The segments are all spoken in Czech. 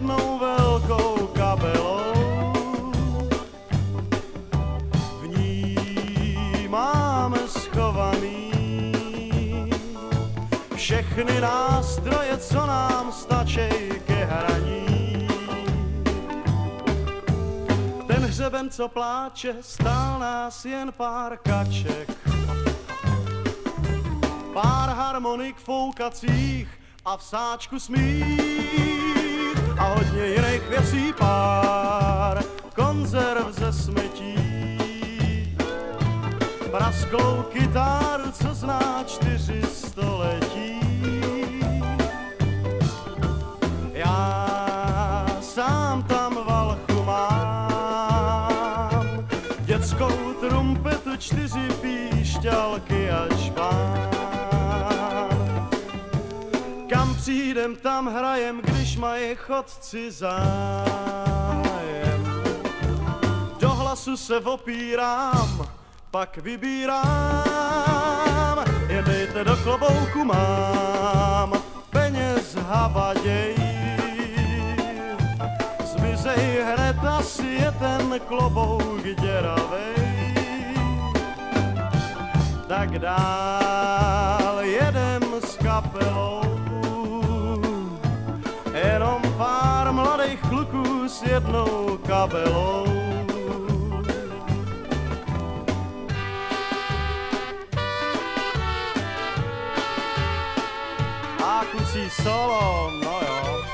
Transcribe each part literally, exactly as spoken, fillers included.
jednou velkou kabelou. V ní máme schovaný všechny nástroje, co nám stačí ke hraní. Ten hřeben, co pláče, stál nás jen pár kaček, pár harmonik foukacích a v sáčku smích a hodně jiných věcí, pár konzerv ze smetí, prasklou kytáru, co zná čtyři století. Já sám tam valchu mám, dětskou trumpetu, čtyři píšťalky a čpán. Kam přijdem, tam hrajem, když mají chodci zájem. Do hlasu se opírám, pak vybírám, jen dejte do klobouku, mám peněz havaděj. Zmizej hned, asi je ten klobouk děravej. Tak dál jedem s kapelou, jenom pár mladých kluků s jednou kabelou. A kucí solo, no jo.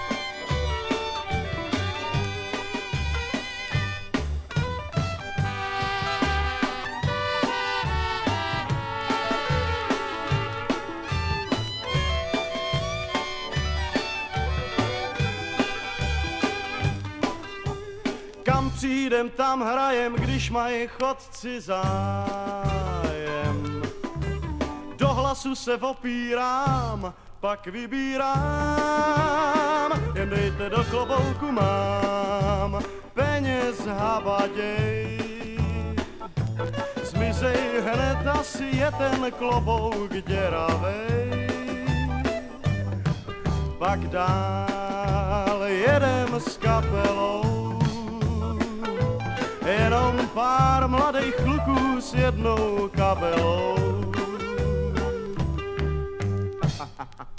Kam přijdem, tam hrajem, když mají chodci zájem. Do hlasu se opírám, pak vybírám, jen dejte do klobouku, mám peněz havaděj. Zmizej hned, asi je ten klobouk děravej. Pak dál jedem s kapelou, jenom pár mladých kluků s jednou kabelou. Ha, ha, ha.